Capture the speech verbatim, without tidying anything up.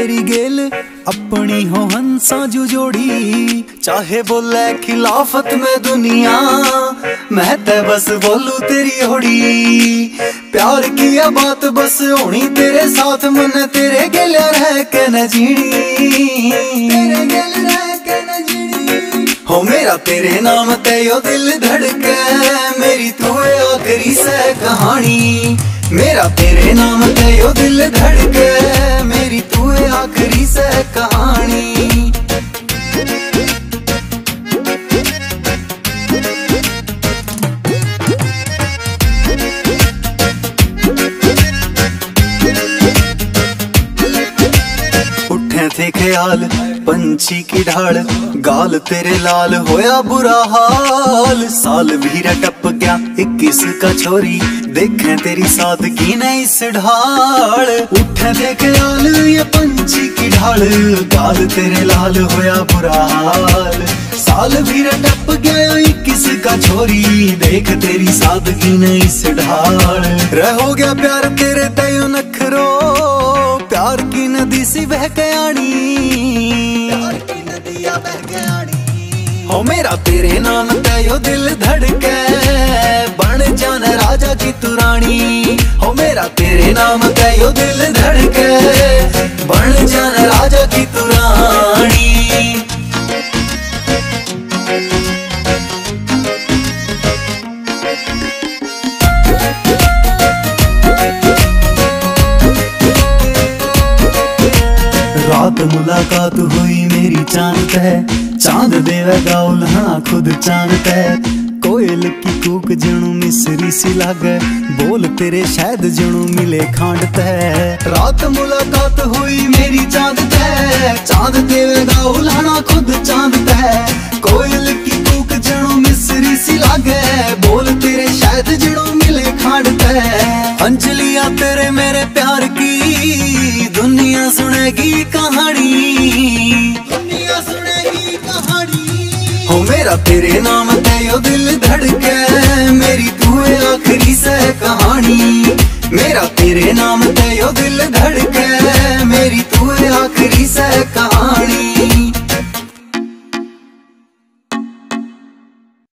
तेरी गेल अपनी हो हंसा जू जोड़ी, चाहे बोले खिलाफत में दुनिया मैं ते बस बोलू तेरी होड़ी। प्यार की ये बात बस होनी तेरे साथ, मन तेरे गेल रह के न जीनी, तेरे गेल रह के न जीनी। हो मेरा तेरे नाम ते यो दिल धड़के, मेरी तू आखिरी से कहानी। मेरा तेरे नाम ते यो दिल धड़के, मेरी तू आखिरी से कहानी। उठे थे ख्याल पंछी की ढाल, गाल तेरे लाल होया बुरा हाल। साल भी टप गया इक्कीस का छोरी, देखें तेरी सादगी ने इस ढाल। उठे थे ख्याल ये पंछी की ढाल, गाल तेरे लाल होया बुरा हाल। साल भी टप गया इक्कीस का छोरी, देख तेरी सादगी ने इस ढाल। रह हो गया प्यार तेरे तयो नखरो, प्यार की नदी सी बह के आनी, प्यार की नदिया बह के आनी। हो मेरा तेरे नाम ते यो दिल धड़के, बन जान राजा की तू रानी। हो मेरा तेरे नाम ते यो दिल धड़के, बन जान राजा की तू रानी। रात मुलाकात हुई मेरी चांद ते, चांद देवेगा उल्हाना खुद चांद ते। कोयल की कूक जणू मिसरी सी लागे, बोल तेरे शायद जणू मिले खांड ते। रात मुलाकात हुई मेरी चांद ते, चांद देवेगा उल्हाना खुद चांद ते। कोयल की कूक जणू मिसरी सी लागे, बोल तेरे शायद जणू मिले खांड ते। अंजलियां तेरे मेरे प्यार की दुनिया सुनेगी कहानी, दुनिया सुनेगी कहानी। हो मेरा तेरे नाम ते यो दिल धड़के, मेरी तू आखिरी से कहानी। मेरा तेरे नाम